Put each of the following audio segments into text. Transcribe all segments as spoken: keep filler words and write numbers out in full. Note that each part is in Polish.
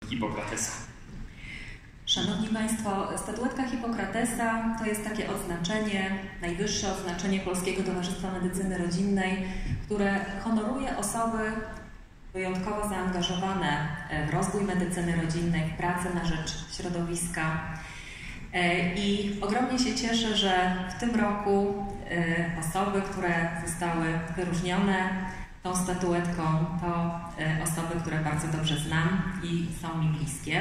Hipokratesa. Szanowni Państwo, statuetka Hipokratesa to jest takie odznaczenie, najwyższe odznaczenie Polskiego Towarzystwa Medycyny Rodzinnej, które honoruje osoby wyjątkowo zaangażowane w rozwój medycyny rodzinnej, w pracę na rzecz środowiska. I ogromnie się cieszę, że w tym roku osoby, które zostały wyróżnione tą statuetką, to osoby, które bardzo dobrze znam i są mi bliskie.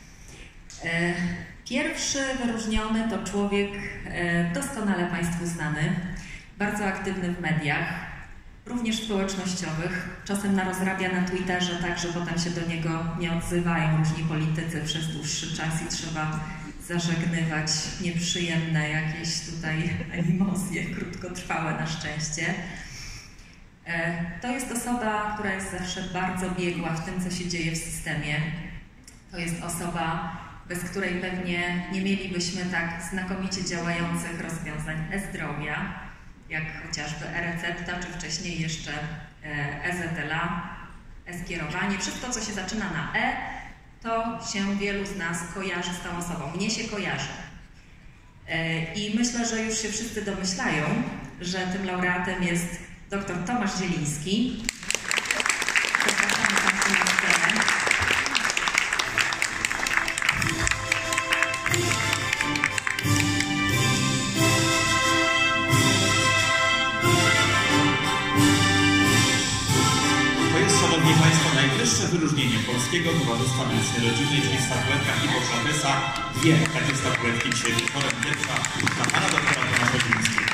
Pierwszy wyróżniony to człowiek doskonale Państwu znany, bardzo aktywny w mediach, również społecznościowych. Czasem narozrabia na Twitterze tak, że potem się do niego nie odzywają różni politycy przez dłuższy czas i trzeba zażegnywać nieprzyjemne jakieś tutaj animozje, krótkotrwałe na szczęście. To jest osoba, która jest zawsze bardzo biegła w tym, co się dzieje w systemie. To jest osoba, bez której pewnie nie mielibyśmy tak znakomicie działających rozwiązań e-zdrowia, jak chociażby e-recepta, czy wcześniej jeszcze e-Z L A, e-skierowanie. Wszystko, co się zaczyna na E, to się wielu z nas kojarzy z tą osobą. Mnie się kojarzy. I myślę, że już się wszyscy domyślają, że tym laureatem jest dr Tomasz Zieliński. Zapraszamy Państwa na scenę. To jest, Szanowni Państwo, najwyższe wyróżnienie Polskiego Towarzystwa Medycyny Rodzinnej, czyli statuetka Hipokratesa. Dwie takie statuetki dzisiaj wieczorem. Pierwsza dla Pana doktora Tomasza Zielińskiego.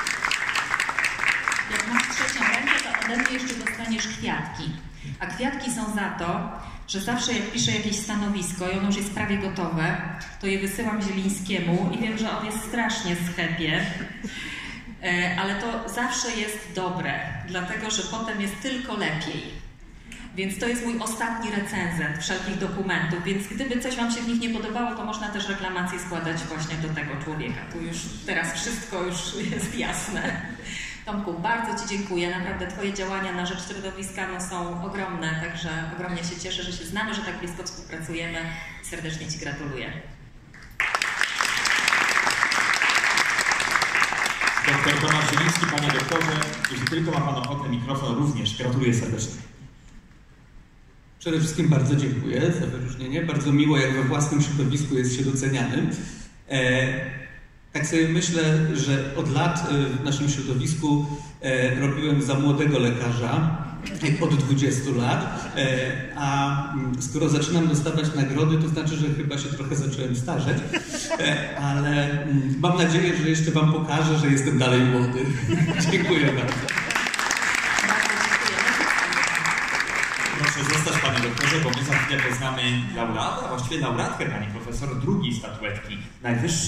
Jak masz trzecią rękę, to ode mnie jeszcze dostaniesz kwiatki. A kwiatki są za to, że zawsze jak piszę jakieś stanowisko i ono już jest prawie gotowe, to je wysyłam Zielińskiemu i wiem, że on jest strasznie schepie, ale to zawsze jest dobre, dlatego że potem jest tylko lepiej. Więc to jest mój ostatni recenzent wszelkich dokumentów, więc gdyby coś Wam się w nich nie podobało, to można też reklamację składać właśnie do tego człowieka. Tu już teraz wszystko już jest jasne. Tomku, bardzo Ci dziękuję. Naprawdę Twoje działania na rzecz środowiska no, są ogromne, także ogromnie się cieszę, że się znamy, że tak blisko współpracujemy. Serdecznie Ci gratuluję. Doktor Tomasz Zieliński, Panie doktorze, jeśli tylko ma Pan ochotę, mikrofon również. Gratuluję serdecznie. Przede wszystkim bardzo dziękuję za wyróżnienie. Bardzo miło, jak we własnym środowisku jest się docenianym. E, tak sobie myślę, że od lat w naszym środowisku e, robiłem za młodego lekarza, od dwudziestu lat, e, a skoro zaczynam dostawać nagrody, to znaczy, że chyba się trochę zacząłem starzeć, e, ale m, mam nadzieję, że jeszcze Wam pokażę, że jestem dalej młody. Dziękuję bardzo. Proszę zostać, Panie doktorze, bo my za chwilę poznamy laureata, a właściwie laureatkę, Pani profesor, drugiej statuetki, najwyższej.